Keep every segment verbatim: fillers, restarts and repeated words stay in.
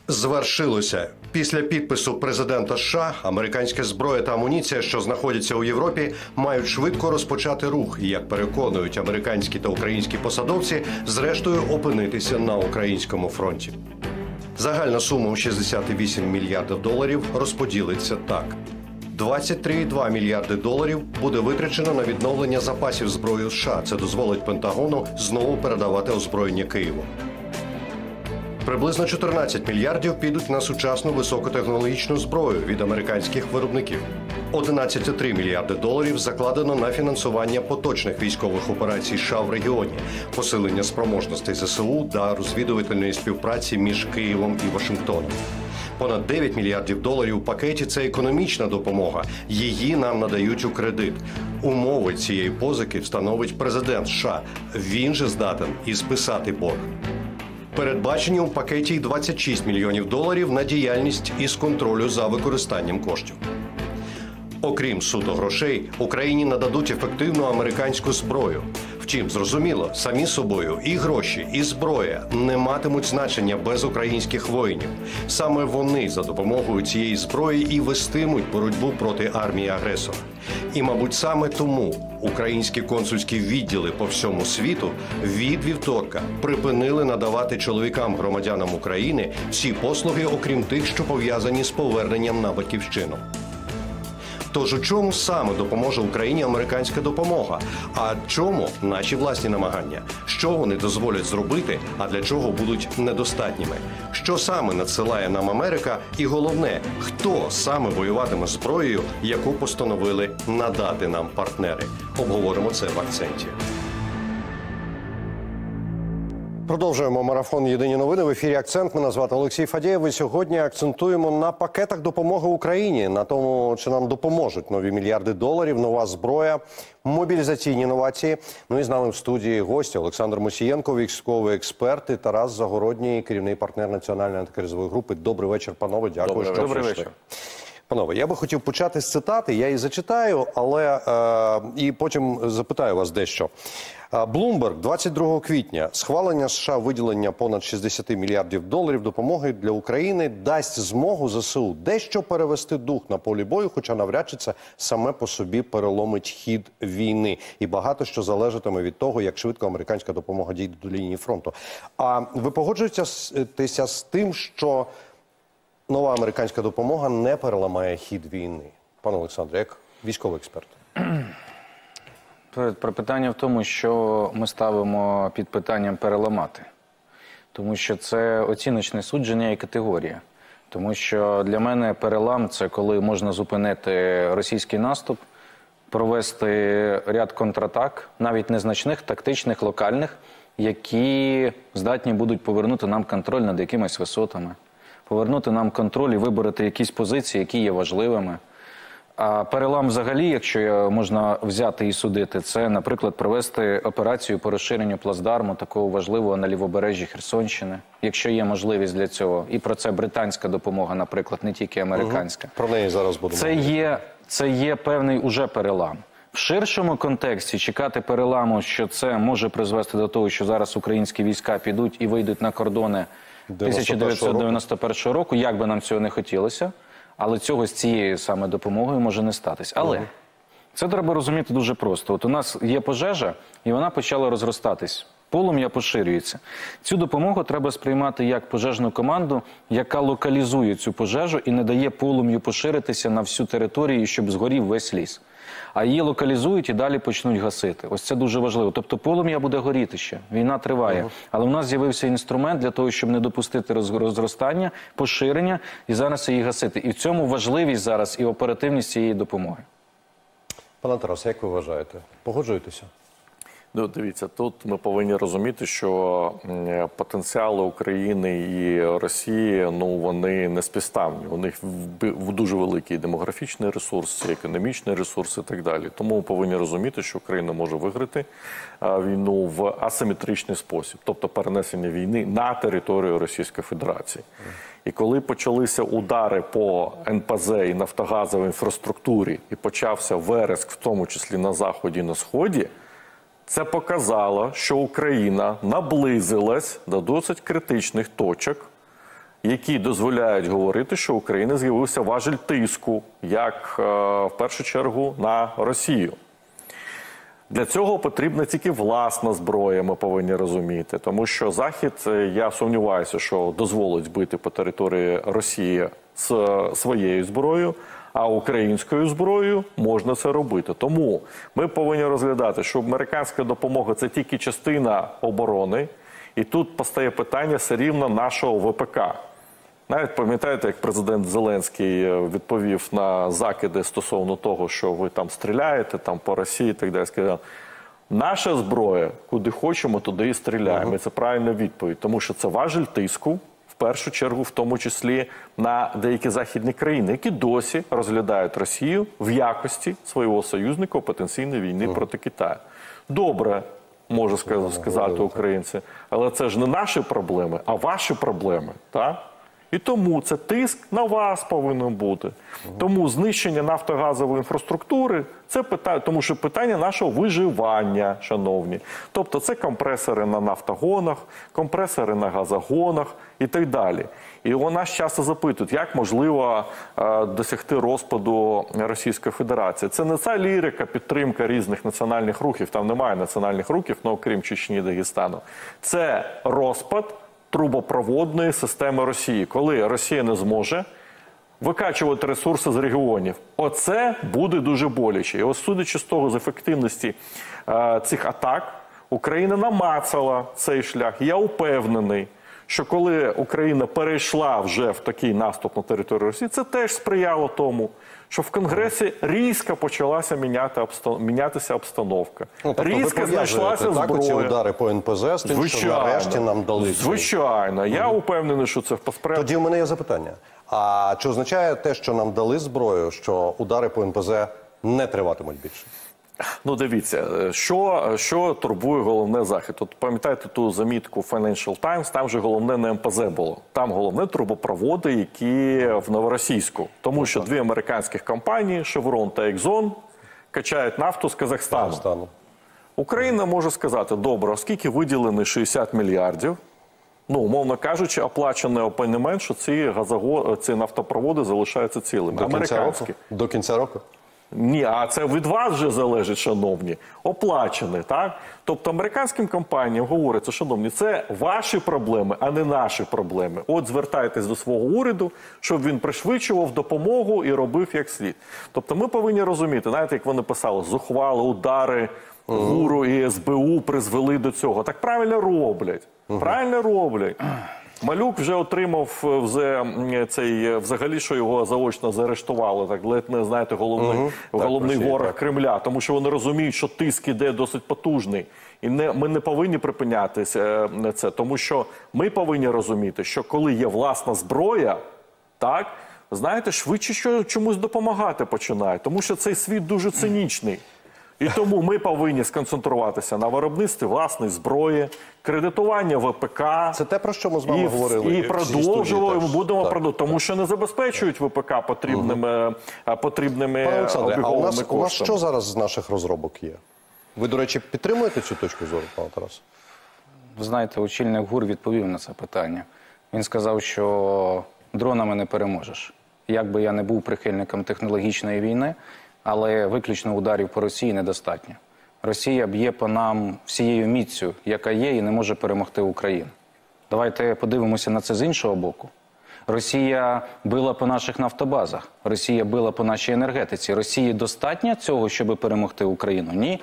Звершилося. Після підпису президента США американська зброя та амуніція, що знаходяться у Європі, мають швидко розпочати рух і, як переконують американські та українські посадовці, зрештою опинитися на українському фронті. Загальна сума у шістдесят вісім мільярдів доларів розподілиться так. двадцять три цілих два мільярди доларів буде витрачено на відновлення запасів зброї США. Це дозволить Пентагону знову передавати озброєння Києву. Приблизно чотирнадцять мільярдів підуть на сучасну високотехнологічну зброю від американських виробників. одинадцять цілих три мільярди доларів закладено на фінансування поточних військових операцій США в регіоні, посилення спроможностей ЗСУ та розвідувальної співпраці між Києвом і Вашингтоном. Понад дев'ять мільярдів доларів у пакеті – це економічна допомога. Її нам надають у кредит. Умови цієї позики встановить президент США. Він же здатен і списати борг. Передбачені у пакеті й двадцять шість мільйонів доларів на діяльність із контролю за використанням коштів. Окрім суто грошей, Україні нададуть ефективну американську зброю. Втім, зрозуміло, самі собою і гроші, і зброя не матимуть значення без українських воїнів. Саме вони за допомогою цієї зброї і вестимуть боротьбу проти армії агресора. І, мабуть, саме тому українські консульські відділи по всьому світу від вівторка припинили надавати чоловікам-громадянам України всі послуги, окрім тих, що пов'язані з поверненням на батьківщину. Тож у чому саме допоможе Україні американська допомога? А чому наші власні намагання? Що вони дозволять зробити, а для чого будуть недостатніми? Що саме надсилає нам Америка? І головне, хто саме воюватиме зброєю, яку постановили надати нам партнери? Обговоримо це в акценті. Продовжуємо марафон «Єдині новини». В ефірі «Акцент». Мене звати Олексій Фадєєв. І сьогодні акцентуємо на пакетах допомоги Україні, на тому, чи нам допоможуть нові мільярди доларів, нова зброя, мобілізаційні інновації. Ну і з нами в студії гості Олександр Мусієнко, військовий експерт, і Тарас Загородній, керівний партнер Національної антикризової групи. Добрий вечір, панове. Дякую, Добрий що Добрий прийшли. вечір. Панове, я би хотів почати з цитати, я її зачитаю, але е, і потім запитаю вас дещо. Bloomberg, двадцять другого квітня. Схвалення США виділення понад шістдесят мільярдів доларів допомоги для України дасть змогу ЗСУ дещо перевести дух на полі бою, хоча навряд чи це саме по собі переломить хід війни. І багато що залежатиме від того, як швидко американська допомога дійде до лінії фронту. А ви погоджуєтеся з тим, що нова американська допомога не переламає хід війни? Пане Олександре, як військовий експерт. Про питання в тому, що ми ставимо під питанням переламати. Тому що це оціночне судження і категорія. Тому що для мене перелам – це коли можна зупинити російський наступ, провести ряд контратак, навіть незначних, тактичних, локальних, які здатні будуть повернути нам контроль над якимись висотами, повернути нам контроль і вибороти якісь позиції, які є важливими. А перелам взагалі, якщо можна взяти і судити, це, наприклад, провести операцію по розширенню плацдарму, такого важливого на лівобережжі Херсонщини, якщо є можливість для цього. І про це британська допомога, наприклад, не тільки американська. Угу. Про неї зараз будемо. Це є, це є певний уже перелам. В ширшому контексті чекати переламу, що це може призвести до того, що зараз українські війська підуть і вийдуть на кордони тисяча дев'ятсот дев'яносто першого року, як би нам цього не хотілося. Але цього з цією саме допомогою може не статись. Але угу. це треба розуміти дуже просто. От у нас є пожежа, і вона почала розростатись. Полум'я поширюється. Цю допомогу треба сприймати як пожежну команду, яка локалізує цю пожежу і не дає полум'ю поширитися на всю територію, щоб згорів весь ліс. А її локалізують і далі почнуть гасити. Ось це дуже важливо. Тобто полум'я буде горіти ще, війна триває. Uh-huh. Але у нас з'явився інструмент для того, щоб не допустити розростання, поширення і зараз її гасити. І в цьому важливість зараз і оперативність цієї допомоги. Пане Тарасе, як ви вважаєте? Погоджуєтеся? Ну, дивіться, тут ми повинні розуміти, що потенціали України і Росії, ну, вони не співставні. У них дуже великий демографічний ресурс, економічний ресурс і так далі. Тому ми повинні розуміти, що Україна може виграти війну в асиметричний спосіб, тобто перенесення війни на територію Російської Федерації. І коли почалися удари по ен пе зе і нафтогазовій інфраструктурі, і почався вереск, в тому числі на Заході і на Сході, це показало, що Україна наблизилась до досить критичних точок, які дозволяють говорити, що в Україні з'явився важіль тиску, як е, в першу чергу на Росію. Для цього потрібна тільки власна зброя, ми повинні розуміти. Тому що Захід, я сумніваюся, що дозволить бити по території Росії з своєю зброєю, а українською зброєю можна це робити. Тому ми повинні розглядати, що американська допомога – це тільки частина оборони, і тут постає питання все рівно нашого ВПК. Навіть пам'ятаєте, як президент Зеленський відповів на закиди стосовно того, що ви там стріляєте там по Росії і так далі. Сказав, наша зброя, куди хочемо, туди і стріляємо. І це правильна відповідь, тому що це важіль тиску, в першу чергу, в тому числі на деякі західні країни, які досі розглядають Росію в якості свого союзника у потенційній війні проти Китаю. Добре, може сказати українці, але це ж не наші проблеми, а ваші проблеми, так? І тому це тиск на вас повинен бути. Тому знищення нафтогазової інфраструктури – це питання, тому що питання нашого виживання, шановні. Тобто це компресори на нафтогонах, компресори на газогонах і так далі. І у нас часто запитують, як можливо е, досягти розпаду Російської Федерації. Це не ця лірика, підтримка різних національних рухів, там немає національних рухів, ну, окрім Чечні і Дагестану. Це розпад трубопроводної системи Росії, коли Росія не зможе викачувати ресурси з регіонів. Оце буде дуже боляче. І ось судячи з того, з ефективності е, цих атак, Україна намацала цей шлях. Я упевнений, що коли Україна перейшла вже в такий наступ на територію Росії, це теж сприяло тому, що в Конгресі різко почалася міняти обстан... мінятися обстановка. Ну, тобто різко знайшлася зброя. Ці удари по ен пе зет з тим, Звичайно. що нарешті нам дали. Звичайно. Я угу. упевнений, що це посприяє. Тоді в мене є запитання. А чи означає те, що нам дали зброю, що удари по ен пе зет не триватимуть більше? Ну, дивіться, що, що турбує головне Захід. От пам'ятаєте ту замітку Financial Times, там же головне не ем пе зет було. Там головне трубопроводи, які в Новоросійську. Тому що дві американських компанії, Chevron та Exxon, качають нафту з Казахстану. Казахстану. Україна може сказати, добре, оскільки виділені шістдесят мільярдів, ну, умовно кажучи, оплачений опонемент, що ці, газово... ці нафтопроводи залишаються цілими. До кінця року? До кінця року? Ні, а це від вас вже залежить, шановні. Оплачені, так? Тобто американським компаніям говориться, шановні, це ваші проблеми, а не наші проблеми. От звертайтесь до свого уряду, щоб він пришвидшував допомогу і робив як слід. Тобто ми повинні розуміти, знаєте, як вони писали, зухвали удари ГУРу і ес бе у призвели до цього. Так правильно роблять. Правильно роблять. Малюк вже отримав вже цей, взагалі, що його заочно заарештували, так, ледь не, знаєте, головний, угу. головний так, ворог так. Кремля, тому що вони розуміють, що тиск іде досить потужний. І не, ми не повинні припинятися це, тому що ми повинні розуміти, що коли є власна зброя, так, знаєте, швидше що чомусь допомагати починає, тому що цей світ дуже цинічний. І тому ми повинні сконцентруватися на виробництві власної зброї, кредитування ве пе ка. Це те, про що ми з вами і, говорили. І продовжуємо, будемо продовжувати, тому що не забезпечують ве пе ка потрібними, угу. потрібними обіговими а у нас, коштами. У нас що зараз з наших розробок є? Ви, до речі, підтримуєте цю точку зору, пане Тарас? Ви знаєте, очільник ГУР відповів на це питання. Він сказав, що дронами не переможеш. Як би я не був прихильником технологічної війни, але виключно ударів по Росії недостатньо. Росія б'є по нам всією міццю, яка є, і не може перемогти Україну. Давайте подивимося на це з іншого боку. Росія била по наших нафтобазах, Росія била по нашій енергетиці. Росії достатньо цього, щоб перемогти Україну? Ні.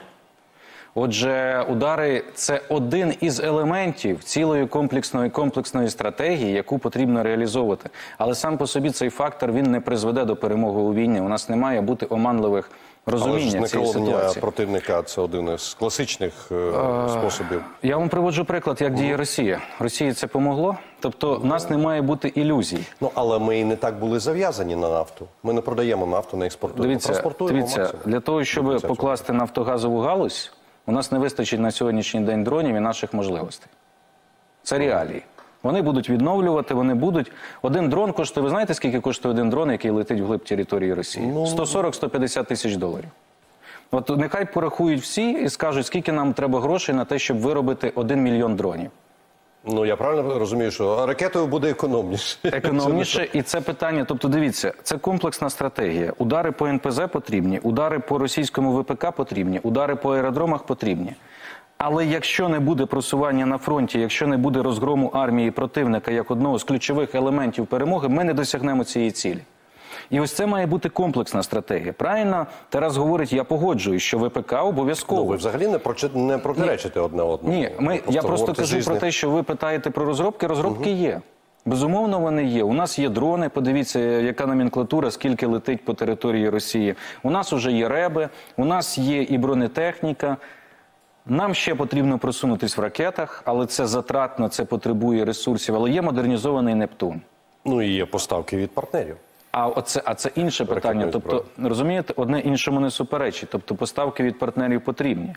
Отже, удари – це один із елементів цілої комплексної комплексної стратегії, яку потрібно реалізовувати. Але сам по собі цей фактор, він не призведе до перемоги у війні. У нас не має бути оманливих розуміння цієї ситуації. Але ж противника – це один із класичних е, способів. Я вам приводжу приклад, як діє Росія. Росії це помогло? Тобто в нас не має бути ілюзій. Ну, але ми і не так були зав'язані на нафту. Ми не продаємо нафту, не експортуємо. Дивіться, дивіться, для того, щоб покласти нафтогазову галузь, у нас не вистачить на сьогоднішній день дронів і наших можливостей. Це реалії. Вони будуть відновлювати, вони будуть... Один дрон коштує, ви знаєте, скільки коштує один дрон, який летить вглиб території Росії? Ну... сто сорок - сто п'ятдесят тисяч доларів. От нехай порахують всі і скажуть, скільки нам треба грошей на те, щоб виробити один мільйон дронів. Ну, я правильно розумію, що ракетою буде економніше. Економніше, і це питання, тобто дивіться, це комплексна стратегія. Удари по ен пе зет потрібні, удари по російському ве пе ка потрібні, удари по аеродромах потрібні. Але якщо не буде просування на фронті, якщо не буде розгрому армії противника як одного з ключових елементів перемоги, ми не досягнемо цієї цілі. І ось це має бути комплексна стратегія. Правильно Тарас говорить, я погоджуюсь, що ве пе ка обов'язково. Ну, ви взагалі не, прочи... не протиречите одне одному. Ні, ми, я просто кажу про те, що ви питаєте про розробки. Розробки угу. є. Безумовно, вони є. У нас є дрони, подивіться, яка номенклатура, скільки летить по території Росії. У нас вже є реби, у нас є і бронетехніка. Нам ще потрібно просунутись в ракетах, але це затратно, це потребує ресурсів. Але є модернізований Нептун. Ну і є поставки від партнерів. А оце, а це інше питання. Тобто, розумієте, одне іншому не суперечить. Тобто поставки від партнерів потрібні.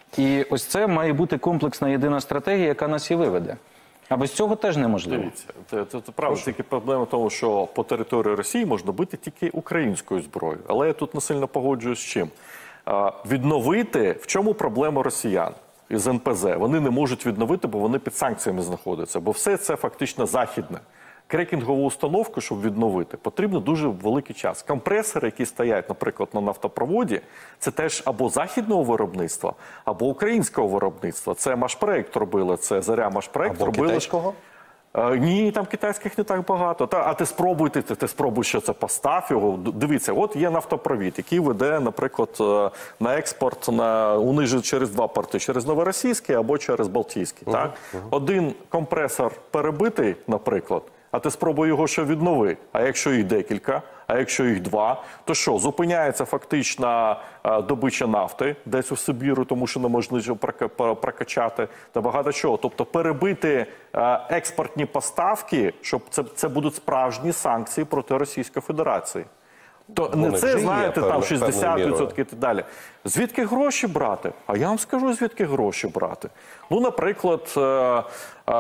І ось це має бути комплексна єдина стратегія, яка нас і виведе. А без цього теж неможливо. Дивіться, це, це, це правда, тільки проблема в тому, що по території Росії можна бити тільки українською зброєю. Але я тут не сильно погоджуюсь з чим. А, відновити, в чому проблема росіян із ен пе зет? Вони не можуть відновити, бо вони під санкціями знаходяться. Бо все це фактично західне. Крекінгову установку, щоб відновити, потрібно дуже великий час. Компресори, які стоять, наприклад, на нафтопроводі, це теж або західного виробництва, або українського виробництва. Це Машпроект робили, це Заря Машпроект або робили. Китайського? А, ні, там китайських не так багато. Та, а ти спробуй, ти, ти спробуй, що це, постав його. Дивіться, от є нафтопровід, який веде, наприклад, на експорт, на, у них же через два порти, через Новоросійський або через Балтійський. Uh-huh, так? Uh-huh. Один компресор перебитий, наприклад, а ти спробуй його ще віднови. А якщо їх декілька, а якщо їх два, то що, зупиняється фактично а, добича нафти десь у Сибіру, тому що неможливо прокачати, та багато чого. Тобто перебити а, експортні поставки, щоб це, це будуть справжні санкції проти Російської Федерації. То не це, знаєте, там шістдесят відсотків і так далі. Звідки гроші брати? А я вам скажу, звідки гроші брати. Ну, наприклад, е, е,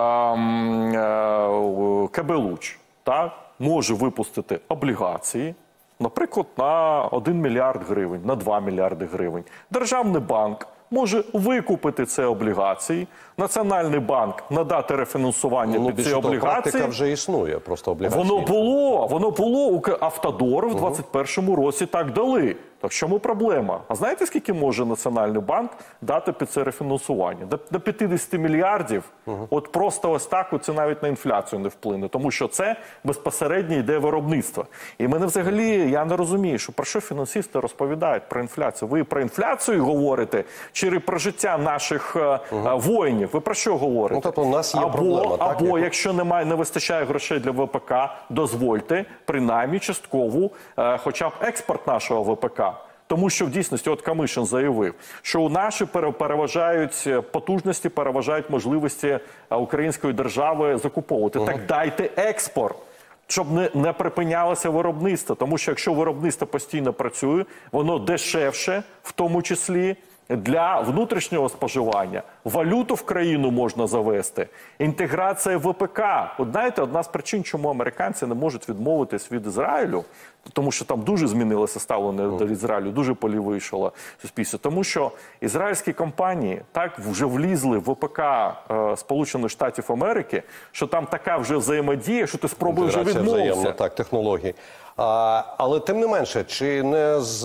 е, ка бе «Луч» так, може випустити облігації, наприклад, на один мільярд гривень, на два мільярди гривень. Державний банк може викупити ці облігації, Національний банк надати рефінансування ну, під ці облігації. Практика вже існує, просто облігації. Воно було, воно було, у Автодор в двадцять першому році так дали. Так в чому проблема? А знаєте, скільки може Національний банк дати під це рефінансування? До, до п'ятдесят мільярдів. Угу. От просто ось так, це навіть на інфляцію не вплине. Тому що це безпосередньо йде виробництво. І мене взагалі, я не розумію, що про що фінансисти розповідають про інфляцію. Ви про інфляцію говорите? Чи про життя наших угу. воїнів? Ви про що говорите? Ну, тобто у нас є або, проблема. Так, або як... якщо немає, не вистачає грошей для ве пе ка, дозвольте принаймні часткову, е, хоча б експорт нашого ве пе ка. Тому що в дійсності, от Камишин заявив, що у наші переважають потужності, переважають можливості української держави закуповувати. Угу. Так дайте експорт, щоб не, не припинялося виробництво. Тому що якщо виробництво постійно працює, воно дешевше, в тому числі, для внутрішнього споживання. Валюту в країну можна завести. Інтеграція ве пе ка. От знаєте, одна з причин, чому американці не можуть відмовитись від Ізраїлю, тому що там дуже змінилося ставлення mm. до Ізраїлю, дуже полівийшло суспільство. Тому що ізраїльські компанії так вже влізли в ве пе ка е, Сполучених Штатів Америки, що там така вже взаємодія, що ти спробуєш вже відмовитися. Так, технології. А, але тим не менше, чи не з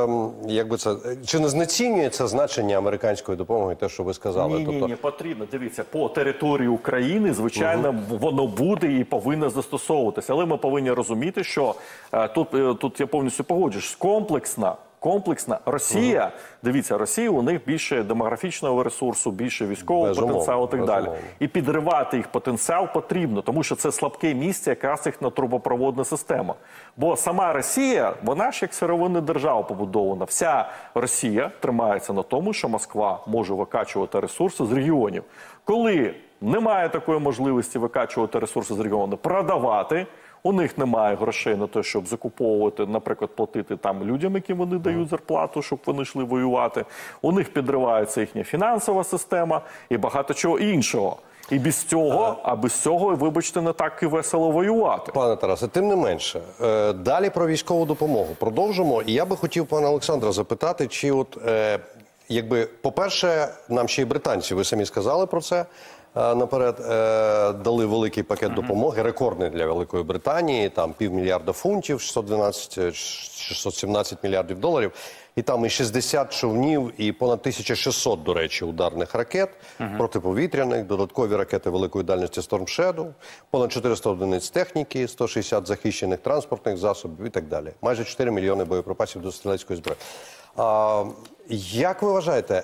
як би це, чи не знецінюється значення американської допомоги, те, що ви сказали? Ні, тобто... ні, ні, потрібно. Дивіться, по території України, звичайно, угу. воно буде і повинно застосовуватися. Але ми повинні розуміти, що е, тут, е, тут я повністю погоджуюсь, комплексна, комплексна Росія, угу. дивіться, Росія, у них більше демографічного ресурсу, більше військового безумовно, потенціалу і так безумовно. Далі. І підривати їх потенціал потрібно, тому що це слабке місце якраз їх на трубопроводна система. Бо сама Росія, вона ж як сировинна держава побудована. Вся Росія тримається на тому, що Москва може викачувати ресурси з регіонів. Коли немає такої можливості викачувати ресурси з регіону, продавати, у них немає грошей на те, щоб закуповувати, наприклад, платити там людям, яким вони дають зарплату, щоб вони йшли воювати. У них підривається їхня фінансова система і багато чого іншого. І без цього, а без цього, вибачте, не так і весело воювати. Пане Тарасе, тим не менше, далі про військову допомогу продовжимо. І я би хотів пана Олександра запитати, чи от, якби, по-перше, нам ще й британці, ви самі сказали про це, е, наперед, е, дали великий пакет допомоги, рекордний для Великої Британії, там півмільярда фунтів, шістсот дванадцять, шістсот сімнадцять мільярдів доларів. І там і шістдесят човнів, і понад тисяча шістсот, до речі, ударних ракет, uh-huh. протиповітряних, додаткові ракети великої дальності Storm Shadow, понад чотириста одиниць техніки, сто шістдесят захищених транспортних засобів і так далі. Майже чотири мільйони боєприпасів до стрілецької зброї. А, як ви вважаєте,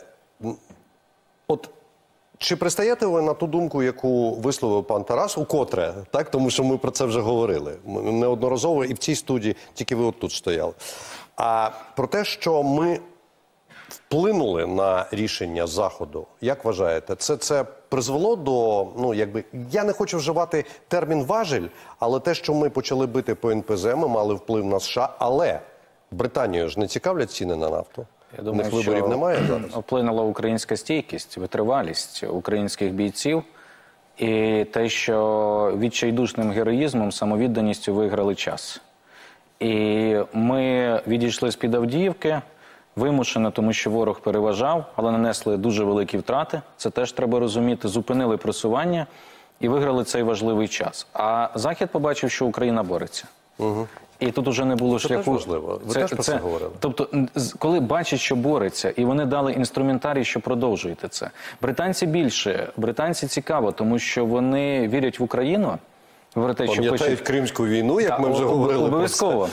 от чи пристаєте ви на ту думку, яку висловив пан Тарас, укотре, так? Тому що ми про це вже говорили неодноразово і в цій студії, тільки ви от тут стояли. А про те, що ми вплинули на рішення Заходу, як вважаєте, це, це призвело до, ну, якби, я не хочу вживати термін важель, але те, що ми почали бити по ен пе зе, ми мали вплив на США, але Британію ж не цікавлять ціни на нафту? Я думаю, них виборів що немає зараз? Вплинула українська стійкість, витривалість українських бійців і те, що відчайдушним героїзмом, самовідданістю виграли час. І ми відійшли з-під Авдіївки, вимушено, тому що ворог переважав, але нанесли дуже великі втрати, це теж треба розуміти, зупинили просування і виграли цей важливий час. А Захід побачив, що Україна бореться. Угу. І тут уже не було це шляху. Це важливо. Ви це, теж про це, це говорили. Тобто, коли бачать, що бореться, і вони дали інструментарій, що продовжуєте це. Британці більше, британці цікаво, тому що вони вірять в Україну. Пам'ятають пише... Кримську війну, як та, ми вже говорили. Обов'язково.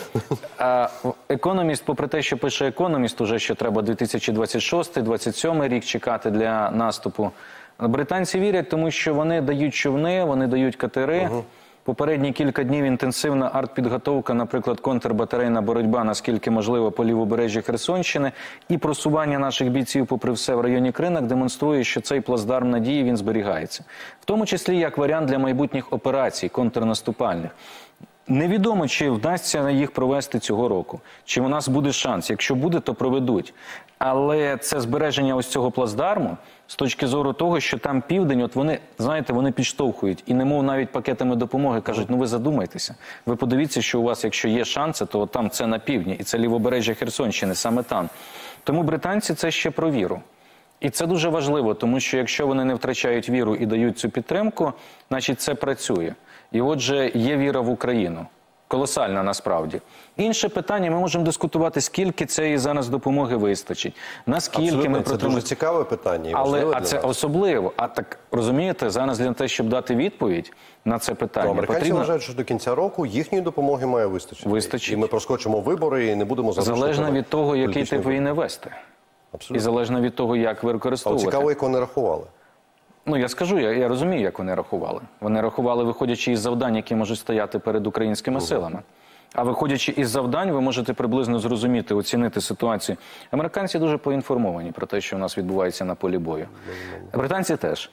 Економіст, попри те, що пише економіст, уже що треба дві тисячі двадцять шостий - двадцять сьомий рік чекати для наступу. Британці вірять, тому що вони дають човни, вони дають катери. Угу. Попередні кілька днів інтенсивна артпідготовка, наприклад, контрбатарейна боротьба, наскільки можливо, по лівобережжі Херсонщини, і просування наших бійців, попри все, в районі Кринок, демонструє, що цей плацдарм надії, він зберігається. В тому числі, як варіант для майбутніх операцій контрнаступальних. Невідомо, чи вдасться їх провести цього року, чи у нас буде шанс. Якщо буде, то проведуть. Але це збереження ось цього плацдарму, з точки зору того, що там південь, от вони, знаєте, вони підштовхують. І немов навіть пакетами допомоги кажуть, ну ви задумайтеся. Ви подивіться, що у вас, якщо є шанси, то там це на півдні. І це лівобережжя Херсонщини, саме там. Тому британці це ще про віру. І це дуже важливо, тому що якщо вони не втрачають віру і дають цю підтримку, значить це працює. І отже, є віра в Україну. Колосальна насправді. Інше питання, ми можемо дискутувати, скільки цієї зараз допомоги вистачить. Наскільки Абсолютно, ми це протримуємо... дуже цікаве питання. І Але, а це нас. особливо. А так, розумієте, зараз для того, щоб дати відповідь на це питання, то американці потрібно... вважають, що до кінця року їхньої допомоги має вистачити. Вистачить. І ми проскочимо вибори і не будемо залишити. Залежно від того, який тип війни вести. Абсолютно. І залежно від того, як використовувати. А цікаво, як вони рахували. Ну, я скажу, я, я розумію, як вони рахували. Вони рахували, виходячи із завдань, які можуть стояти перед українськими угу. силами. А виходячи із завдань, ви можете приблизно зрозуміти, оцінити ситуацію. Американці дуже поінформовані про те, що у нас відбувається на полі бою. Британці теж.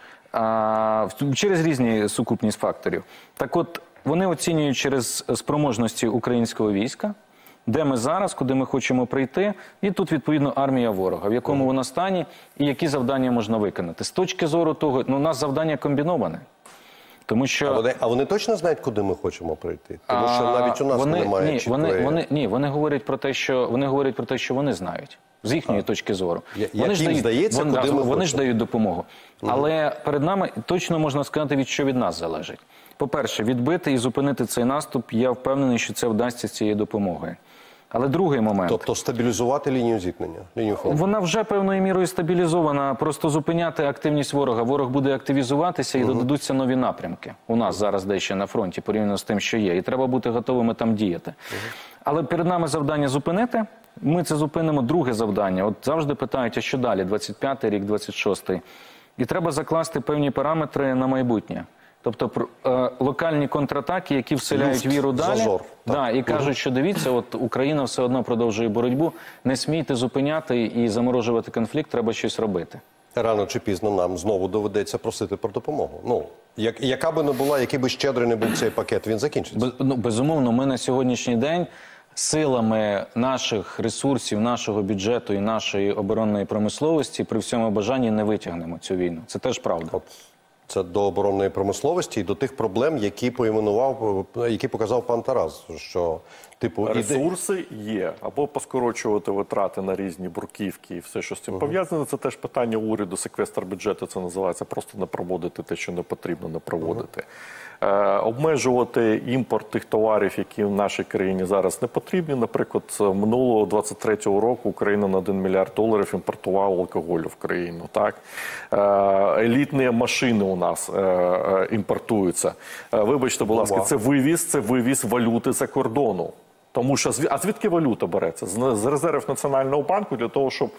А, через різні сукупність факторів. Так от, вони оцінюють через спроможності українського війська, де ми зараз, куди ми хочемо прийти, і тут, відповідно, армія ворога, в якому вона стані, і які завдання можна виконати. З точки зору того, ну, у нас завдання комбіноване. Тому що... а, вони, а вони точно знають, куди ми хочемо прийти? Тому що навіть у нас вони, немає ні, чіткої... вони, вони, ні, вони говорять про те, що вони говорять про те, що вони знають. З їхньої а. точки зору. Я, вони як ж їм дають, здається, вони, куди ми Вони хочемо. ж дають допомогу. Угу. Але перед нами точно можна сказати, від що від нас залежить. По-перше, відбити і зупинити цей наступ, я впевнений, що це вдасться з цією допомогою. Але другий момент... Тобто стабілізувати лінію зіткнення, лінію фронту? Вона вже певною мірою стабілізована. Просто зупиняти активність ворога. Ворог буде активізуватися і угу. додадуться нові напрямки. У нас зараз дещо на фронті, порівняно з тим, що є. І треба бути готовими там діяти. Угу. Але перед нами завдання зупинити. Ми це зупинимо. Друге завдання. От завжди питають, а що далі? двадцять п'ятий рік, двадцять шостий. І треба закласти певні параметри на майбутнє. Тобто е, локальні контратаки, які вселяють Люфт, віру далі, зазор, да, і кажуть, угу. що дивіться, от Україна все одно продовжує боротьбу, не смійте зупиняти і заморожувати конфлікт, треба щось робити. Рано чи пізно нам знову доведеться просити про допомогу. Ну, як, яка би не була, який би щедрий не був цей пакет, він закінчиться. Без, ну, безумовно, ми на сьогоднішній день силами наших ресурсів, нашого бюджету і нашої оборонної промисловості при всьому бажанні не витягнемо цю війну. Це теж правда. От. Це до оборонної промисловості і до тих проблем, які поіменував, які показав пан Тарас, що типу ресурси є, або поскорочувати витрати на різні бруківки і все, що з цим uh-huh. пов'язане. Це теж питання уряду, секвестр бюджету, це називається, просто не проводити те, що не потрібно, не проводити. Uh-huh. Е, обмежувати імпорт тих товарів, які в нашій країні зараз не потрібні. Наприклад, минулого двадцять третього року Україна на один мільярд доларів імпортувала алкоголю в країну. Так? Е, елітні машини у нас е, е, імпортуються. Е, вибачте, будь ласка, це вивіз, це вивіз валюти за кордону. Тому що, а звідки валюта береться? З резервів Національного банку для того, щоб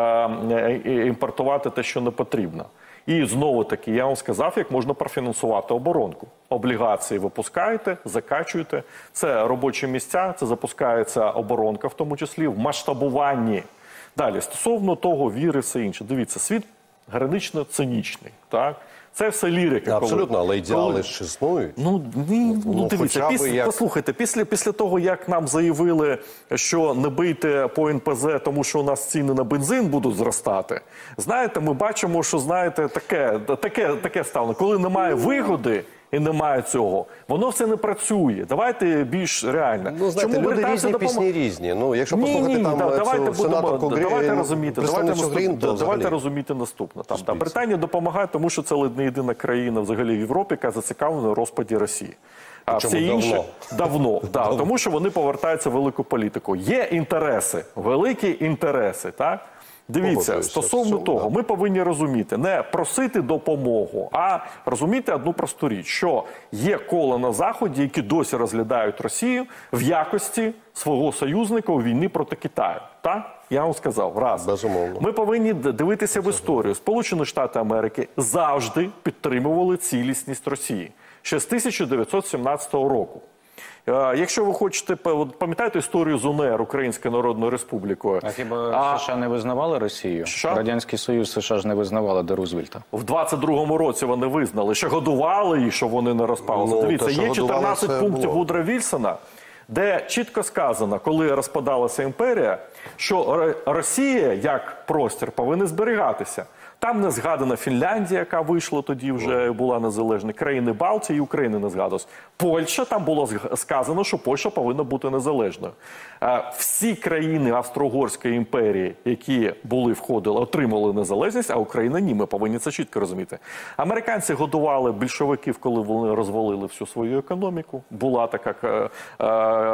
е, імпортувати те, що не потрібно. І знову-таки, я вам сказав, як можна профінансувати оборонку. Облігації випускаєте, закачуєте. Це робочі місця, це запускається оборонка, в тому числі в масштабуванні. Далі, стосовно того, віри, все інше. Дивіться, світ гранично цинічний, так? Це все лірика. Абсолютно, коли, але ідеали коли... ж існують. Ну, ні, ну, ну дивіться, після, як... послухайте, після, після того, як нам заявили, що не бийте по ен пе зет, тому що у нас ціни на бензин будуть зростати, знаєте, ми бачимо, що, знаєте, таке, таке, таке ставлення. Коли немає вигоди і немає цього, воно все не працює. Давайте більш реально. Ну, знаєте, Чому люди різні, допомог... пісні різні. Ну, якщо послухати ні, ні, там да, давайте, цю сенаторку Грін, давайте розуміти, давайте, Грін, да, давайте розуміти наступне. Там, да, Британія допомагає, тому що це не єдина країна взагалі в Європі, яка зацікавлена в розпаді Росії. А всі всі інші давно. давно, да, тому що вони повертаються в велику політику. Є інтереси, великі інтереси, так? Дивіться, Погоджуюся, стосовно все, того, да. ми повинні розуміти, не просити допомогу, а розуміти одну просту річ, що є кола на Заході, які досі розглядають Росію в якості свого союзника у війні проти Китаю. Так? Я вам сказав, раз. Безумовно. Ми повинні дивитися в історію. Сполучені Штати Америки завжди підтримували цілісність Росії. Ще з тисяча дев'ятсот сімнадцятого року. Якщо ви хочете, пам'ятаєте історію з УНР, Українською Народною Республікою? А хіба а... США не визнавали Росію? Що? Радянський Союз, США ж не визнавали до Рузвельта. В двадцять другому році вони визнали, що годували їх, щоб вони не розпалися. Ну, Дивіться, те, є чотирнадцять пунктів було. Вудро Вільсона, де чітко сказано, коли розпадалася імперія, що Росія, як простір, повинна зберігатися. Там не згадана Фінляндія, яка вийшла тоді, вже була незалежна, країни Балтії і України не згадувалось. Польща, там було сказано, що Польща повинна бути незалежною. Всі країни Австро-Угорської імперії, які були, входили, отримали незалежність, а Україна ні, ми повинні це чітко розуміти. Американці годували більшовиків, коли вони розвалили всю свою економіку. Була така е,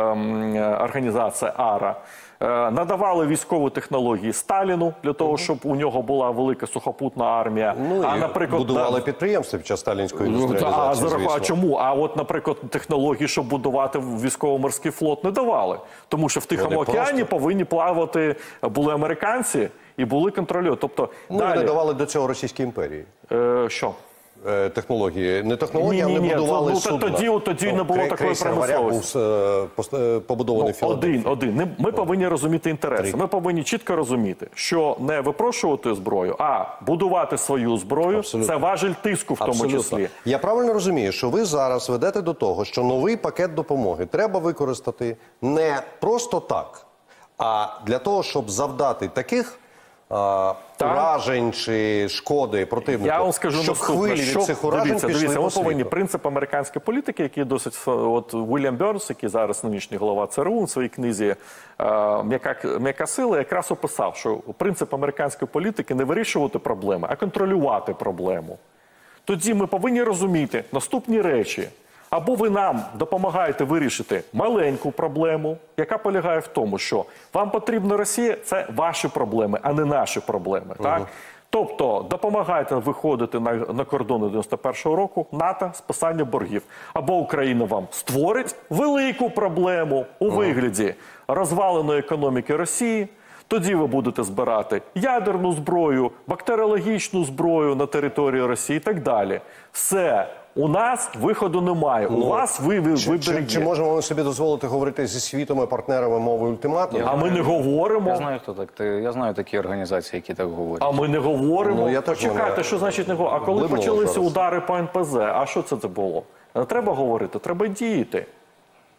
е, організація АРА. Надавали військові технології Сталіну для того, щоб у нього була велика сухопутна армія. Ну, а, і наприклад, будували да, підприємства під час сталінської а, індустріалізації, а, а звісно. чому? А от, наприклад, технології, щоб будувати військово-морський флот, не давали. Тому що в Тихому Вони океані просто... повинні плавати були американці і були контролери. Тобто, ну, далі... не давали до цього Російській імперії. Е, що? Технології. Не технології, а ні, ні, не будували ну, судна. Тоді, тоді не було Крей, такої промисловості. був побудований Ну, Філадельфії. один, один. Ми повинні розуміти інтереси. Ми повинні чітко розуміти, що не випрошувати зброю, а будувати свою зброю. Абсолютно. Це важіль тиску в тому Абсолютно. числі. Я правильно розумію, що ви зараз ведете до того, що новий пакет допомоги треба використати не просто так, а для того, щоб завдати таких а, уражень чи шкоди противнику, Я вам скажу щоб наступне, хвилі від щоб, цих уражень дивіться, пішли дивіться, по ми світу. повинні принцип американської політики, який досить, от Вільям Бернс, який зараз нинішній голова ЦРУ, у своїй книзі «М'яка, м'яка сила», якраз описав, що принцип американської політики не вирішувати проблеми, а контролювати проблему. Тоді ми повинні розуміти наступні речі. Або ви нам допомагаєте вирішити маленьку проблему, яка полягає в тому, що вам потрібна Росія – це ваші проблеми, а не наші проблеми. Uh-huh. Так? Тобто допомагайте виходити на, на кордони дев'яносто першого року, НАТО, списання боргів. Або Україна вам створить велику проблему у uh-huh. вигляді розваленої економіки Росії. Тоді ви будете збирати ядерну зброю, бактеріологічну зброю на території Росії і так далі. Все. У нас виходу немає. Ну, у вас ви, ви, чи, вибір чи, є. чи можемо ми собі дозволити говорити зі світом і партнерами мовою ультиматуму? А ми не говоримо. Я знаю, хто так. Я знаю такі організації, які так говорять. А ми не говоримо. Ну, я теж Почекайте, мене... що значить не говоримо? А коли почалися зараз. удари по ен пе зет, а що це це було? Не треба говорити, треба діяти.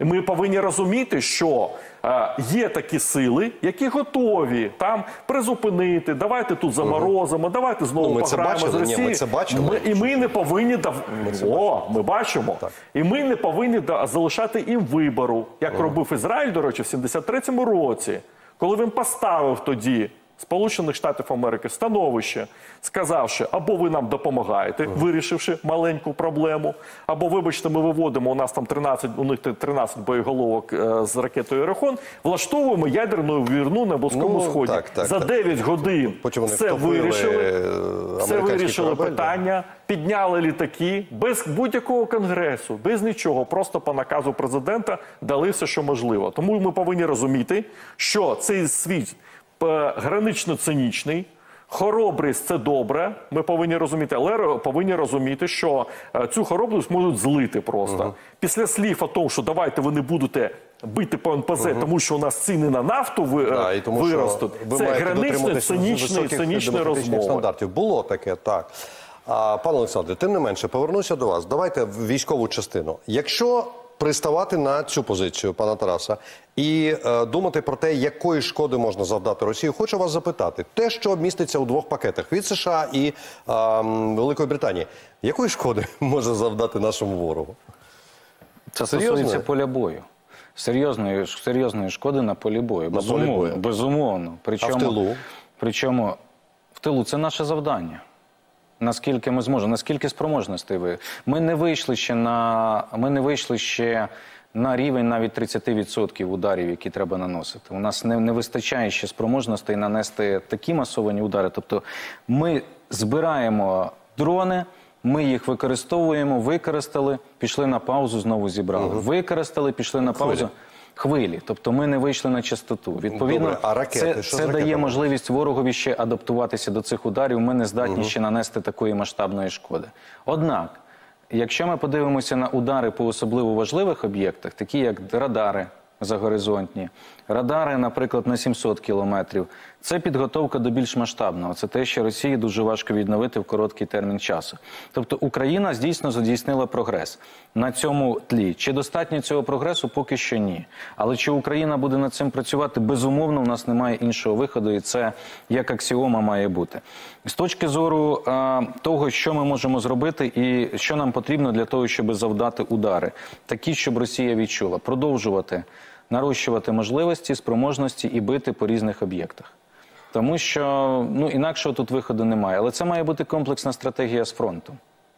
І ми повинні розуміти, що е, є такі сили, які готові там призупинити, давайте тут заморозимо, давайте знову Ну, ми це пограємо з бачили? Ні, Росією. ми це бачили. Ми, і ми не повинні дав... Ми це О, ми бачимо. Так. І ми не повинні да- залишати їм вибору, як робив Ізраїль, до речі, в сімдесят третьому році, коли він поставив тоді Сполучених Штатів Америки становище, сказавши, або ви нам допомагаєте, вирішивши маленьку проблему, або, вибачте, ми виводимо, у нас там тринадцять, у них тринадцять боєголовок е, з ракетою «Ерехон», влаштовуємо ядерну війну на Близькому Ну, Сході. так, так, За так. дев'ять годин Потім вони все втопили, вирішили, е, все американський вирішили корабель, питання, підняли літаки, без будь-якого конгресу, без нічого, просто по наказу президента дали все, що можливо. Тому ми повинні розуміти, що цей світ гранично цинічний, хоробрість – це добре, ми повинні розуміти, але повинні розуміти, що е, цю хоробрість можуть злити просто. Угу. Після слів о тому, що давайте ви не будете бити по ен пе зет, угу. тому що у нас ціни на нафту ви, да, і тому, виростуть. Це гранично цинічна, цинічна розмова. Стандартів. Було таке, так. А, пане Олександре, тим не менше, повернуся до вас. Давайте в військову частину. Якщо приставати на цю позицію пана Тараса і е, думати про те, якої шкоди можна завдати Росії, хочу вас запитати. Те, що міститься у двох пакетах від США і е, Великої Британії, якої шкоди може завдати нашому ворогу? Це стосується поля бою. Серйозної, серйозної шкоди на полі бою. На безумовно, полі бою. безумовно. Причому, а в тилу? Причому в тилу це наше завдання. Наскільки ми зможемо, наскільки спроможностей ви. Ми не вийшли ще на, ми не вийшли ще на рівень навіть тридцять відсотків ударів, які треба наносити. У нас не, не вистачає ще спроможностей нанести такі масовані удари. Тобто ми збираємо дрони, ми їх використовуємо, використали, пішли на паузу, знову зібрали. Угу. Використали, пішли на паузу. Хвилі. Хвилі. Тобто ми не вийшли на частоту. Відповідно, Добре, а ракети? це, це дає можливість ворогові ще адаптуватися до цих ударів. Ми не здатні угу. ще нанести такої масштабної шкоди. Однак, якщо ми подивимося на удари по особливо важливих об'єктах, такі як радари загоризонтні, радари, наприклад, на сімсот кілометрів, це підготовка до більш масштабного. Це те, що Росії дуже важко відновити в короткий термін часу. Тобто Україна дійсно здійснила прогрес на цьому тлі. Чи достатньо цього прогресу? Поки що ні. Але чи Україна буде над цим працювати? Безумовно, у нас немає іншого виходу, і це як аксіома має бути. З точки зору а, того, що ми можемо зробити і що нам потрібно для того, щоб завдати удари, такі, щоб Росія відчула, продовжувати нарощувати можливості, спроможності і бити по різних об'єктах. Тому що, ну, інакшого тут виходу немає. Але це має бути комплексна стратегія з фронту.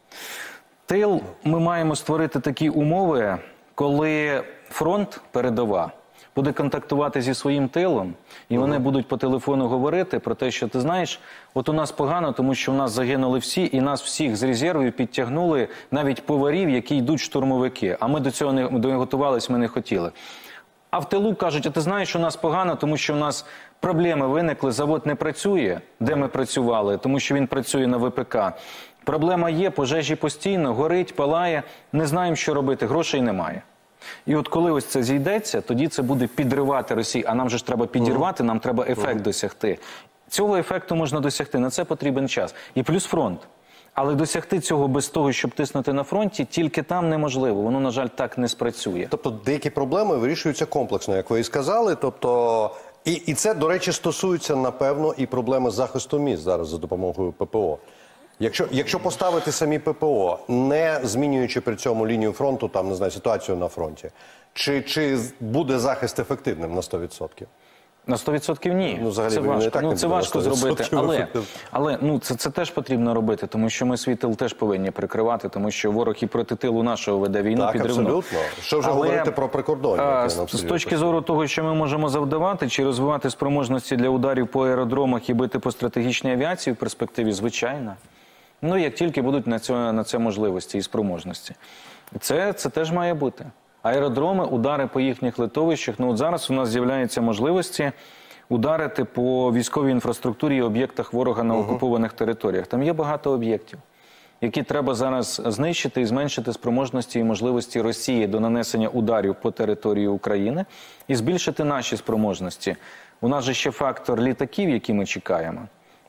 Тил ми маємо створити такі умови, коли фронт, передова, буде контактувати зі своїм тилом, і вони будуть по телефону говорити про те, що, ти знаєш, от у нас погано, тому що у нас загинули всі, і нас всіх з резервів підтягнули навіть поварів, які йдуть штурмовики. А ми до цього не, не готувалися, ми не хотіли. А в тилу кажуть, а ти знаєш, у нас погано, тому що у нас проблеми виникли, завод не працює, де ми працювали, тому що він працює на ве пе ка. Проблема є, пожежі постійно, горить, палає, не знаємо, що робити, грошей немає. І от коли ось це зійдеться, тоді це буде підривати Росію, а нам же ж треба підірвати, нам треба ефект досягти. Цього ефекту можна досягти, на це потрібен час. І плюс фронт. Але досягти цього без того, щоб тиснути на фронті, тільки там неможливо. Воно, на жаль, так не спрацює. Тобто деякі проблеми вирішуються комплексно, як ви і сказали. Тобто, і, і це, до речі, стосується, напевно, і проблеми захисту міст зараз за допомогою пе пе о. Якщо, якщо поставити самі пе пе о, не змінюючи при цьому лінію фронту, там, не знаю, ситуацію на фронті, чи, чи буде захист ефективним на сто відсотків? На сто відсотків ні. Ну, взагалі, це важко, так ну, це важко зробити, але, але ну, це, це теж потрібно робити, тому що ми свій тил теж повинні прикривати, тому що ворог і проти тилу нашого веде війну так, підривну. абсолютно. Що вже але, говорити про прикордоння? З, з точки зору того, що ми можемо завдавати, чи розвивати спроможності для ударів по аеродромах і бити по стратегічній авіації в перспективі, звичайно. Ну, як тільки будуть на це, на це можливості і спроможності. Це, це теж має бути. Аеродроми, удари по їхніх литовищах. Ну, от зараз у нас з'являються можливості ударити по військовій інфраструктурі і об'єктах ворога на окупованих територіях. Там є багато об'єктів, які треба зараз знищити і зменшити спроможності і можливості Росії до нанесення ударів по території України і збільшити наші спроможності. У нас же ще фактор літаків, які ми чекаємо.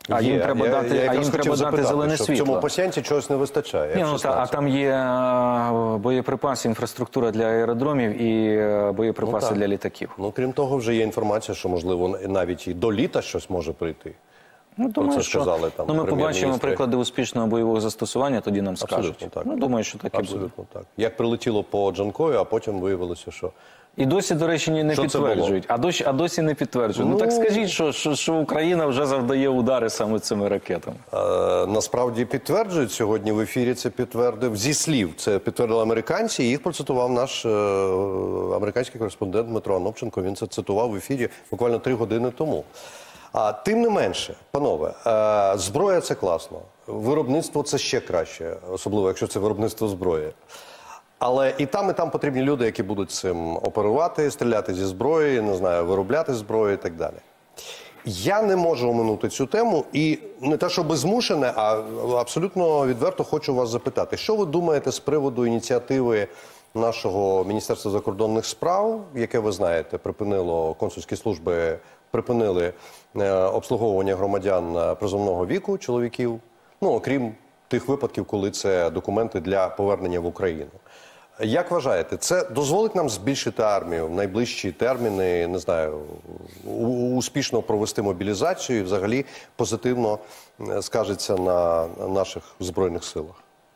А їм треба я, дати, я а якраз їм хотів треба дати запитати, зелене що світло. в цьому пасіянці чогось не вистачає. Ні, Ф ну, та, а шістнадцять. там є е, боєприпаси, інфраструктура для аеродромів і е, боєприпаси так. для літаків. Ну, крім того, вже є інформація, що, можливо, навіть і до літа щось може прийти. Ну, думаю, це що сказали там ну, ми побачимо прем'єр-міністри. приклади успішного бойового застосування, тоді нам скажуть. Абсолютно так. Ну, думаю, що так і буде. Абсолютно так. Як прилетіло по Джанкою, а потім виявилося, що... І досі, до речі, ні- не Що це підтверджують. А досі, а досі не підтверджують. Ну, Ну, так скажіть, що, що, що Україна вже завдає удари саме цими ракетами. Е, насправді підтверджують сьогодні в ефірі, це підтвердив зі слів. Це підтвердили американці, і їх процитував наш е, американський кореспондент Дмитро Анопченко. Він це цитував в ефірі буквально три години тому. А тим не менше, панове, е, зброя – це класно. Виробництво – це ще краще, особливо якщо це виробництво зброї. Але і там, і там потрібні люди, які будуть цим оперувати, стріляти зі зброї, не знаю, виробляти зброю і так далі. Я не можу оминути цю тему і не те, щоб змушене, а абсолютно відверто хочу вас запитати. Що ви думаєте з приводу ініціативи нашого Міністерства закордонних справ, яке, ви знаєте, припинило консульські служби, припинили е, обслуговування громадян е, призовного віку, чоловіків, ну, окрім тих випадків, коли це документи для повернення в Україну. Як вважаєте, це дозволить нам збільшити армію в найближчі терміни, не знаю, у- успішно провести мобілізацію і взагалі позитивно е, скажеться на наших Збройних силах?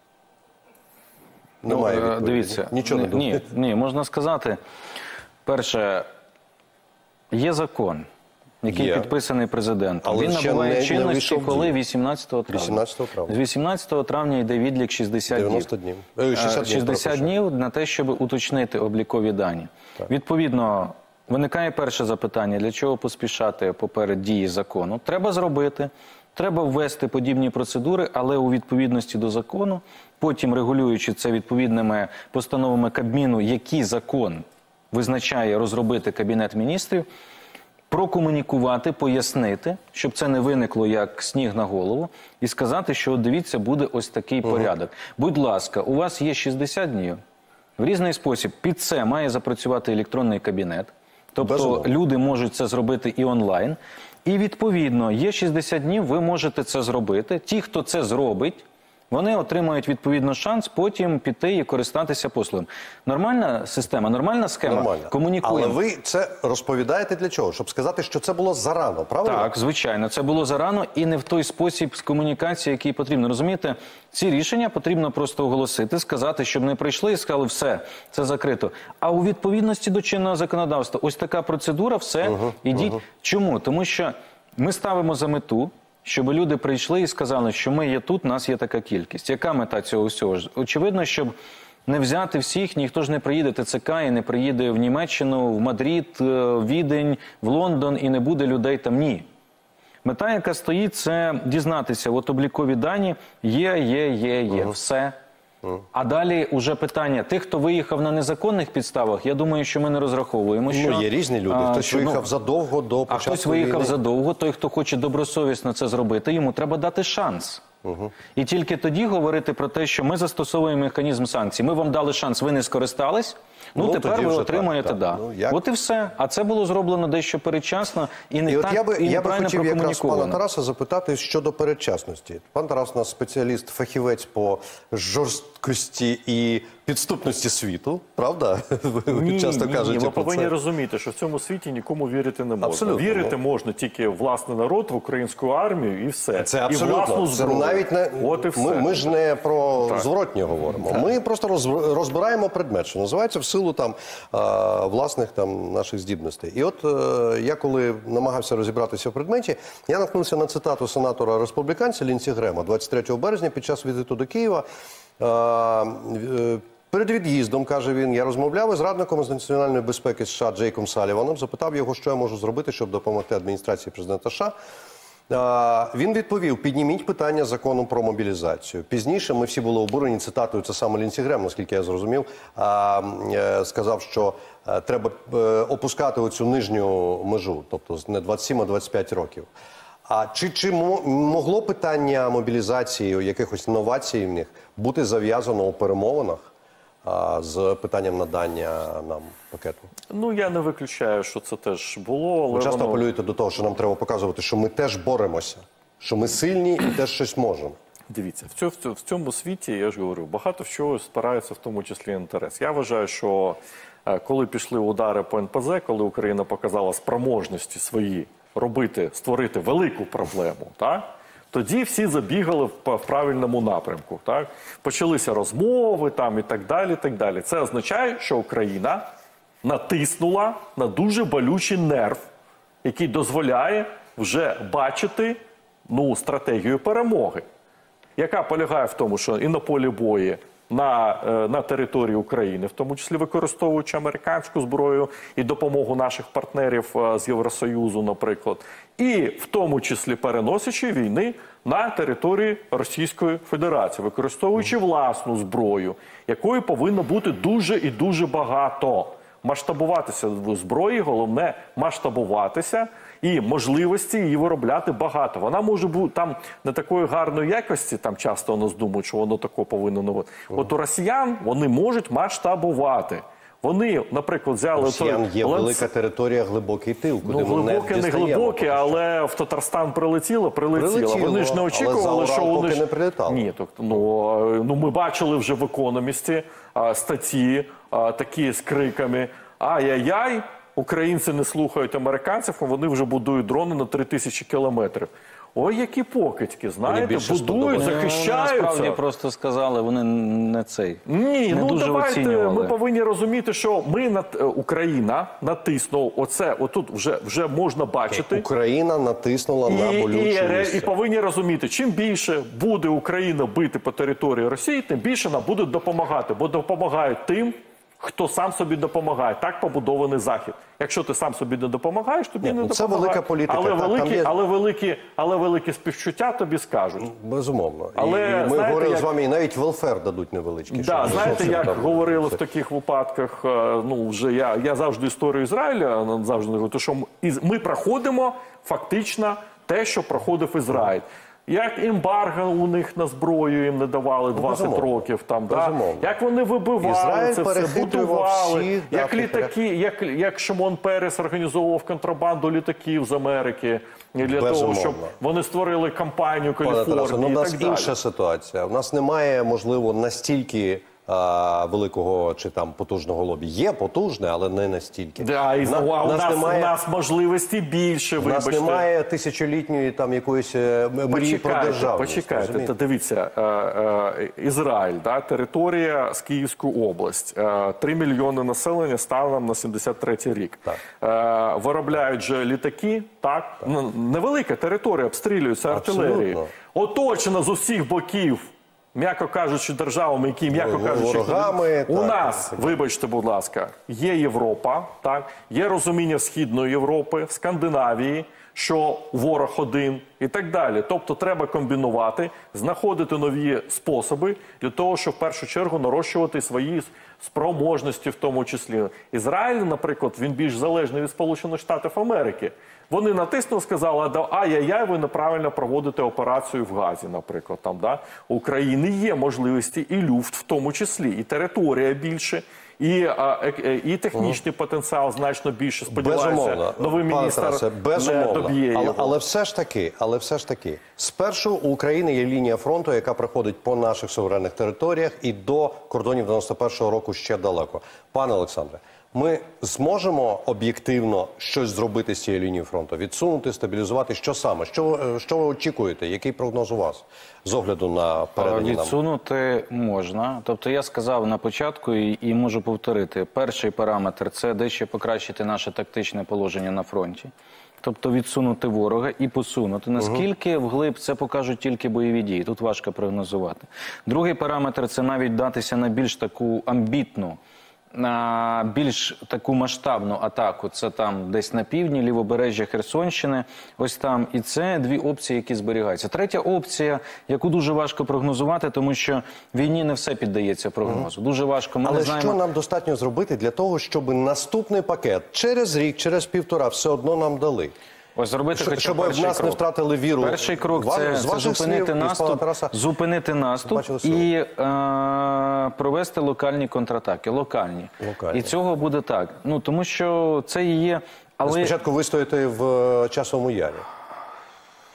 Немає Ну, е, відповіді. дивіться, Нічого не ні, думаєте? ні, можна сказати, перше, є закон, який Є. підписаний президентом. Але Він ще набуває не- не чинності, вийшов в коли дію. вісімнадцятого травня. вісімнадцятого травня. З вісімнадцятого травня йде відлік шістдесят днів. дев'яносто днів. Е, шістдесят днів, шістдесят перепрошую. днів на те, щоб уточнити облікові дані. Відповідно, виникає перше запитання, для чого поспішати поперед дії закону? Треба зробити, треба ввести подібні процедури, але у відповідності до закону, потім регулюючи це відповідними постановами Кабміну, який закон визначає розробити Кабінет міністрів, прокомунікувати, пояснити, щоб це не виникло як сніг на голову, і сказати, що от дивіться, буде ось такий порядок. Будь ласка, у вас є шістдесят днів. В різний спосіб під це має запрацювати електронний кабінет. Тобто Безумовно. люди можуть це зробити і онлайн. І відповідно, є шістдесят днів, ви можете це зробити. Ті, хто це зробить, вони отримають відповідно шанс потім піти і користатися послугами. Нормальна система, нормальна схема. Нормально. Комунікуємо. Але ви це розповідаєте для чого? Щоб сказати, що це було зарано, правильно? Так, звичайно, це було зарано і не в той спосіб з комунікації, який потрібно. Розумієте, ці рішення потрібно просто оголосити, сказати, щоб не прийшли і сказали, все, це закрито. А у відповідності до чинного законодавства, ось така процедура, все, Угу, ідіть. угу. Чому? Тому що ми ставимо за мету, щоб люди прийшли і сказали, що ми є тут, нас є така кількість. Яка мета цього всього? Очевидно, щоб не взяти всіх, ніхто ж не приїде ТЦК і не приїде в Німеччину, в Мадрид, в Відень, в Лондон і не буде людей там. Ні. Мета, яка стоїть, це дізнатися, от облікові дані є, є, є, є, все. А далі уже питання, тих, хто виїхав на незаконних підставах, я думаю, що ми не розраховуємо, що... Ну, є різні люди. а, Хтось що, ну, виїхав задовго до А початку хтось виїхав війни. задовго, той, хто хоче добросовісно це зробити, йому треба дати шанс. Угу. І тільки тоді говорити про те, що ми застосовуємо механізм санкцій. Ми вам дали шанс, ви не скористались, ну, Ну, тепер тоді ви вже отримуєте, так, да. так. Ну, як? От і все. А це було зроблено дещо передчасно і не І от так, я би, і я би неправильно хотів якраз пана прокомуніковано. Тараса запитати щодо передчасності. Пан Тарас у нас спеціаліст, фахівець по жорсткості і підступності світу, правда? Ви Ні, часто ні, кажете ні, ми про повинні це. розуміти, що в цьому світі нікому вірити не можна. Абсолютно, Вірити ну. можна тільки в власний народ, в українську армію і все. Це і абсолютно. власну Це зброю. навіть не От і все. ми, ми ж не про Так. зворотнє говоримо. Ми просто роз- розбираємо предмет, що називається, в силу там а, власних там наших здібностей. І от е, я коли намагався розібратися в предметі, я наткнувся на цитату сенатора республіканця Лінсі Грема двадцять третього березня під час візиту до Києва. Е, е, Перед від'їздом, каже він, я розмовляв із радником з національної безпеки США Джейком Саліваном, запитав його, що я можу зробити, щоб допомогти адміністрації президента США. А, Він відповів, підніміть питання закону про мобілізацію. Пізніше ми всі були обурені цитатою, це саме Лінсі Грем, наскільки я зрозумів, а, е, сказав, що е, треба е, опускати оцю нижню межу, тобто не двадцять сім, а двадцять п'ять років. А чи, чи мо- могло питання мобілізації, якихось інновацій в них бути зав'язано у перемовинах а, з питанням надання нам пакету? Ну, я не виключаю, що це теж було, але Ви часто воно... апелюєте до того, що нам треба показувати, що ми теж боремося. Що ми сильні і теж щось можемо. Дивіться, в цьому, в цьому- в цьому світі, я ж говорю, багато в чого спирається в тому числі інтерес. Я вважаю, що е, коли пішли удари по ен пе зет, коли Україна показала спроможності свої робити, створити велику проблему, так? Тоді всі забігали в, в правильному напрямку. Так? Почалися розмови там, і так далі, і так далі. Це означає, що Україна натиснула на дуже болючий нерв, який дозволяє вже бачити ну, стратегію перемоги, яка полягає в тому, що і на полі бою, на, е, на території України, в тому числі використовуючи американську зброю і допомогу наших партнерів е, з Євросоюзу, наприклад, і в тому числі переносячи війни на території Російської Федерації, використовуючи власну зброю, якої повинно бути дуже і дуже багато. Масштабуватися в зброї, головне масштабуватися і можливості її виробляти багато. Вона може бути там не такої гарної якості, там часто у нас думають, що воно таке повинно бути. От у росіян вони можуть масштабувати. Вони, наприклад, взяли... Росіян є ланц... велика територія, глибокий тил, куди Ну, ми не глибоке, не дістаємо. глибоке, поки що. але в Татарстан прилетіло, прилетіло. Прилетіло, Вони ж не але очікували, за що Урал вони поки ж... не прилітало. Ні, так, ну, е, ну, ми бачили вже в «Економісті» а, статті а, такі з криками «Ай-яй-яй, українці не слухають американців, а вони вже будують дрони на три тисячі кілометрів». Ой, які покидьки, знаєте, більше будують, сподобалося. захищаються. Вони насправді просто сказали, вони не цей. Ні, не ну дуже давайте оцінювали. ми повинні розуміти, що ми над е, Україна натиснула оце, отут вже вже можна бачити. Україна натиснула на І, болюче і, ре- місце. і повинні розуміти, чим більше буде Україна бити по території Росії, тим більше нам будуть допомагати, бо допомагають тим, хто сам собі допомагає. Так побудований Захід. Якщо ти сам собі не допомагаєш, тобі Ні, не ну, це допомагають. велика політика, Але, так, там великі, є- але, великі, але великі співчуття тобі скажуть. Безумовно. Але, і, і ми знаєте, говорили як- з вами, і навіть велфер дадуть невеличкий. Да, щоб знаєте, зовсім як там говорили це- в таких випадках, е, ну вже я, я завжди історію Ізраїля е, завжди говорю, що ми, із- ми проходимо фактично те, що проходив Ізраїль. Як ембарго у них на зброю їм не давали двадцять безумовно. років, там, да? Безумовно. Як вони вибивали Ізраїль це все, перехитрював будували, всіх, да, як літаки, як, як Шимон Перес організовував контрабанду літаків з Америки для того, Безумовно. щоб вони створили компанію Пане Тарасе, Каліфорнії ну, і у нас так далі. інша ситуація. У нас немає, можливо, настільки а, великого чи там потужного лобі. Є потужне, але не настільки. Да, і, На- знову, а у нас нас, немає- у нас можливості більше, У нас вибачте. немає тисячолітньої там якоїсь е, мрії про Почекайте, державність. почекайте. розумієте? Та дивіться, е, е, Ізраїль, да, територія з Київської області, е, три мільйони населення станом на сімдесят третій рік. Так. Е, виробляють же літаки, так? Ну, невелика територія, обстрілюється артилерією. Абсолютно. Оточена з усіх боків, м'яко кажучи, державами, які, м'яко Вор- кажучи, ворогами, у так, нас, так. вибачте, будь ласка, є Європа, так, є розуміння Східної Європи, Скандинавії, що ворог один і так далі. Тобто треба комбінувати, знаходити нові способи для того, щоб в першу чергу нарощувати свої спроможності в тому числі. Ізраїль, наприклад, він більш залежний від Сполучених Штатів Америки. Вони натиснули, сказали, да, ай-яй-яй, ви неправильно проводите операцію в Газі, наприклад. Там, да? У України є можливості і люфт в тому числі, і територія більше, і, а, е, е, і технічний потенціал значно більше. Сподіваюся, Безумовно, новий Пане міністр Тарасе, не безумовно. доб'є але, його. але все ж таки, але все ж таки, спершу у України є лінія фронту, яка проходить по наших суверенних територіях і до кордонів дев'яносто першого року ще далеко. Пане Олександре, ми зможемо об'єктивно щось зробити з цією лінією фронту, відсунути, стабілізувати. Що саме? Що, ви- що ви очікуєте? Який прогноз у вас з огляду на передані нам? Відсунути можна. Тобто я сказав на початку і, і можу повторити. Перший параметр – це дещо покращити наше тактичне положення на фронті. Тобто відсунути ворога і посунути. Наскільки вглиб, це покажуть тільки бойові дії. Тут важко прогнозувати. Другий параметр – це навіть датися на більш таку амбітну, на більш таку масштабну атаку. Це там десь на півдні, лівобережжя Херсонщини, ось там. І це дві опції, які зберігаються. Третя опція, яку дуже важко прогнозувати, тому що війні не все піддається прогнозу. Дуже важко. Ми Але не знаємо... що нам достатньо зробити для того, щоб наступний пакет через рік, через півтора все одно нам дали? Ось зробити Щоб, хоча щоб б в перший нас крок. не втратили віру. Перший крок Ва- це, з це ваших зупинити слів, із пана наступ, Тараса, зупинити наступ бачили сили. і е, провести локальні контратаки. Локальні. Локальні. І цього буде так. Ну, тому що це і є... Але... Спочатку вистояти в е, Часовому Ярі.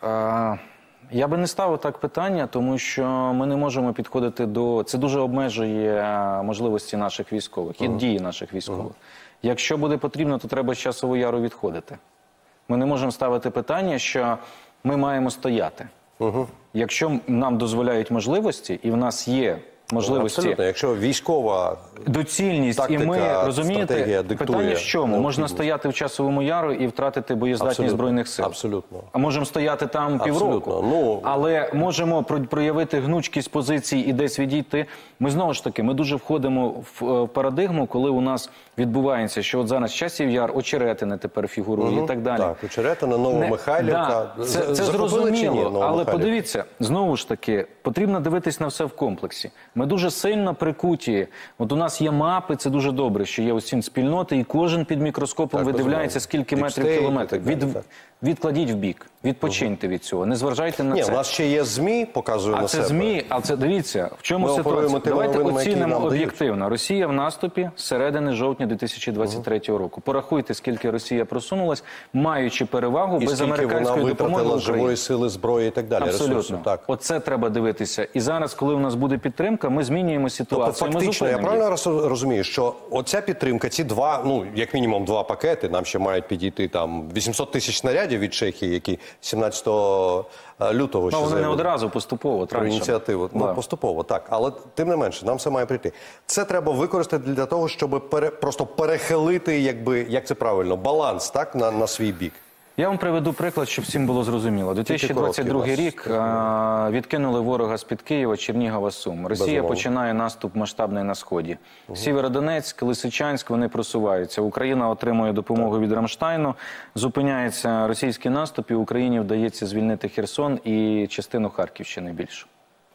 Е, Я би не ставив так питання, тому що ми не можемо підходити до... Це дуже обмежує е, можливості наших військових і дії наших військових. Якщо буде потрібно, то треба з Часового Яру відходити. Ми не можемо ставити питання, що ми маємо стояти. Угу. Якщо нам дозволяють можливості, і в нас є можливості... Абсолютно, якщо військова доцільність, тактика, і ми, розумієте, питання в чому? Можна стояти в Часовому Яру і втратити боєздатність Абсолютно. Збройних сил. Абсолютно. А можемо стояти там півроку. Ну... Але можемо проявити гнучкість позицій і десь відійти. Ми знову ж таки, ми дуже входимо в парадигму, коли у нас відбувається, що от зараз Часів Яр, Очеретине тепер фігурує угу. і так далі. Так, Очеретине, Новомихайлівка. Да, це це зрозуміло, але подивіться, знову ж таки, потрібно дивитись на все в комплексі. Ми дуже сильно прикуті. От у нас є мапи, це дуже добре, що є ось ці спільноти, і кожен під мікроскопом так, видивляється, скільки метрів, кілометрів. Від, відкладіть в бік, відпочиньте угу. від цього, не зважайте на Ні, це. Ні, у нас ще є ЗМІ, показує а на це себе. ЗМІ, а це, дивіться, в чому Ми ситуація? Давайте новинами, оцінимо об'єктивно. Росія в наступі з середини жовтня дві тисячі двадцять третього угу. року. Порахуйте, скільки Росія просунулась, маючи перевагу і без американської допомоги Україні. Живої сили, зброї і так далі. Абсолютно. Ресурсу, так. Оце треба дивитися. І зараз, коли у нас буде підтримка, ми змінюємо ситуацію. Тобто, фактично, я правильно розумію, що оця підтримка, ці два, ну, як мінімум два пакети, нам ще мають підійти там вісімсот тисяч снарядів від Чехії, які сімнадцятого лютого ще ну, вони заявили. не одразу, поступово. Про ініціативу. Да. Ну, поступово, так. Але тим не менше, нам все має прийти. Це треба використати для того, щоб пере, просто перехилити, якби, як це правильно, баланс, так, на, на свій бік. Я вам приведу приклад, щоб всім було зрозуміло. дві тисячі двадцять другий рік а, відкинули ворога з-під Києва, Чернігова, Сум. Росія Безумовно. починає наступ масштабний на Сході. Угу. Сєвєродонецьк, Лисичанськ, вони просуваються. Україна отримує допомогу так. від Рамштайну. Зупиняється російський наступ, і Україні вдається звільнити Херсон і частину Харківщини більшу.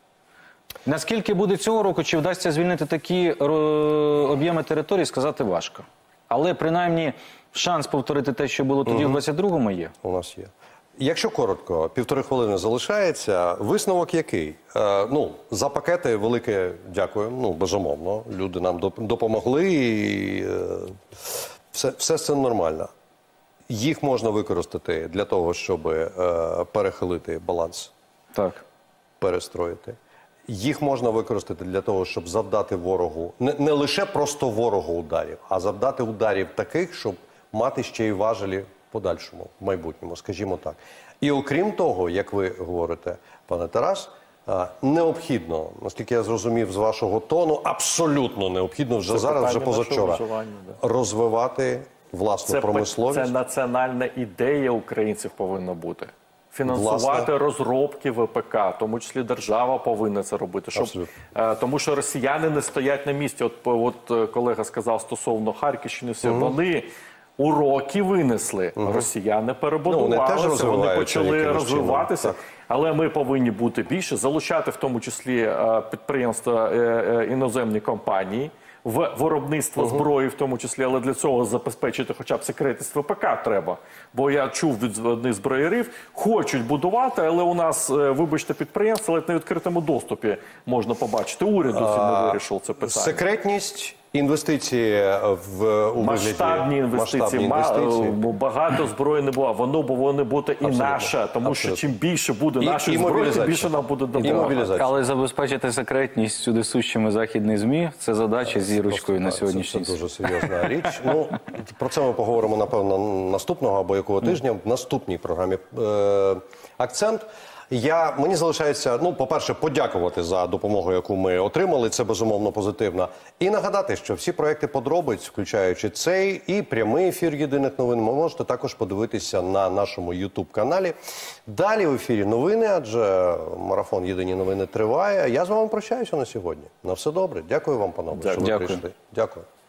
Наскільки буде цього року, чи вдасться звільнити такі об'єми території, сказати важко. Але принаймні шанс повторити те, що було тоді угу. в двадцять другому є. У нас є. Якщо коротко, півтори хвилини залишається, висновок який? Е, ну, за пакети велике дякую, ну, безумовно. Люди нам допомогли і е, все, все це нормально. Їх можна використати для того, щоб е, перехилити баланс. Так. Перестроїти. Їх можна використати для того, щоб завдати ворогу, не, не лише просто ворогу ударів, а завдати ударів таких, щоб мати ще й важелі в подальшому, в майбутньому, скажімо так. І окрім того, як ви говорите, пане Тарас, необхідно, наскільки я зрозумів з вашого тону, абсолютно необхідно вже це зараз, вже позавчора, да. розвивати власну це, промисловість. Це національна ідея українців повинна бути. Фінансувати Власне. розробки ВПК, в тому числі держава повинна це робити. Щоб, е, тому що росіяни не стоять на місці. От, от колега сказав стосовно Харківщини, все, угу. вони уроки винесли, угу. росіяни перебудувалися, ну, вони, вони почали розвиватися. Але ми повинні бути більше, залучати в тому числі е, підприємства, е, е, іноземні компанії, в виробництво угу. зброї в тому числі, але для цього забезпечити хоча б секретність ВПК треба. Бо я чув від одних зброярів, хочуть будувати, але у нас, вибачте, підприємство, але на відкритому доступі можна побачити. Уряд досі не вирішив це питання. Секретність, інвестиції в у масштабні інвестиції. Масштабні інвестиції. Багато зброї не було. Воно повинно бути і наше, тому Абсолютно. що чим більше буде і, нашої і зброї, тим більше нам буде допомагати. Але забезпечити секретність сюди сущими західних ЗМІ – це задача зі ручкою на сьогоднішній. Це дуже серйозна річ. Ну, про це ми поговоримо, напевно, наступного або якого тижня в наступній програмі е, «Акцент». Я, мені залишається, ну, по-перше, подякувати за допомогу, яку ми отримали, це безумовно позитивно. І нагадати, що всі проекти подробиць, включаючи цей і прямий ефір «Єдиних новин», ви можете також подивитися на нашому ютуб-каналі. Далі в ефірі новини, адже марафон «Єдині новини» триває. Я з вами прощаюся на сьогодні. На все добре. Дякую вам, панове, що ви прийшли. Дякую.